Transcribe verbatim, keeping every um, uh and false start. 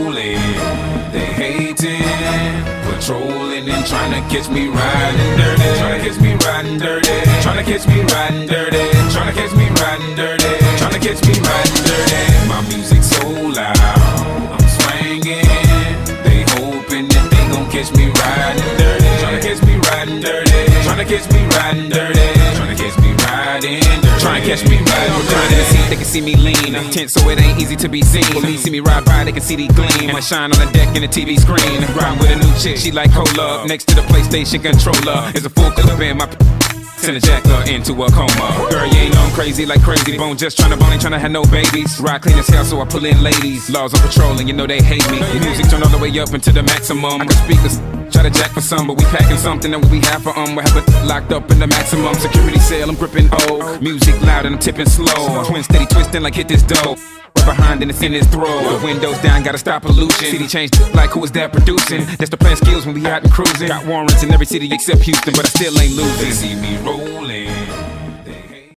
rolling, they hating, patrolling and trying to catch me riding dirty, trying to catch me riding dirty, trying to catch me riding dirty, trying to catch me riding dirty, trying to catch me riding dirty. My music so loud, I'm swinging, they hoping that they gon' catch me riding dirty, trying to catch me riding dirty, trying to catch me riding dirty, trying to catch me riding dirty, trying to catch me riding dirty. They can see me lean, tense so it ain't easy to be seen. Police see me ride by, they can see the gleam. I shine on the deck in the T V screen. Riding with a new chick, she like cola. Next to the PlayStation controller is a full clip in my send a jacker into a coma. Girl, you ain't know I'm crazy like crazy bone. Just tryna bone, ain't tryna have no babies. Ride clean as hell, so I pull in ladies. Laws on patrol, and you know they hate me. Music turn all the way up into the maximum. I can speak this, try to jack for some, but we packing something that we have for um. We have it locked up in the maximum security cell. I'm gripping O. Music loud and I'm tipping slow. Twin steady twisting like hit this dough. Right behind and it's in his throat. The windows down, gotta stop pollution. City changed like who is that producing? That's the plan skills when we out and cruising. Got warrants in every city except Houston, but I still ain't losing. They see me rolling,